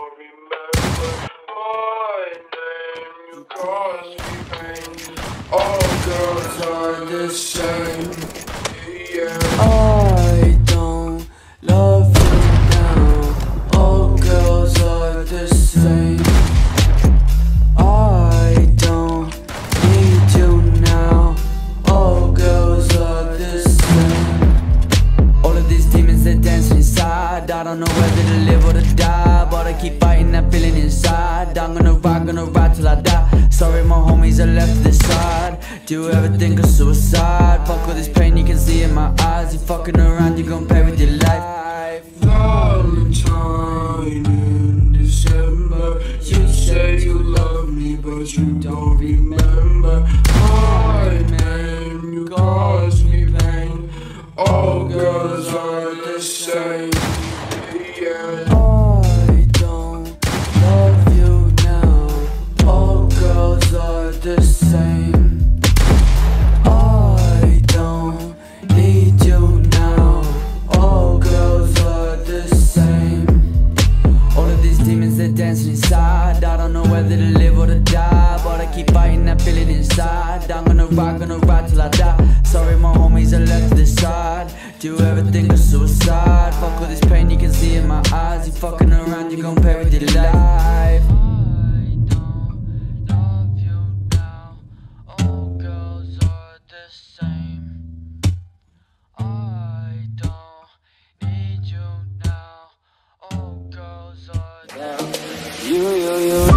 don't remember my name. You cause me pain. All girls are the same. Yeah. I don't love you now. All girls are the same. I don't need you now. All girls are the same. All of these demons, they're dancing inside. I don't know whether to live or to die, but I keep fighting that feeling inside. I'm gonna ride till I die. Sorry my homies are left to the side. Do you ever think of suicide? Fuck all this pain you can see in my eyes. You fucking around, you gon' pay with your life. Valentine in December. You say you love me, but you don't remember my name. You cause me pain. All girls are the same. Yeah. I don't love you now. All girls are the same. I don't need you now. All girls are the same. All of these demons, they're dancing inside. I don't know whether to live or to die, but I keep fighting that feeling inside. I'm gonna ride till I die. Sorry my homies are left to the side. Do you ever think of suicide? Fuck all this pain you can see in my eyes. You fucking around, you gon' pay with your life. I don't love you now. All girls are the same. I don't need you now. All girls are the same. You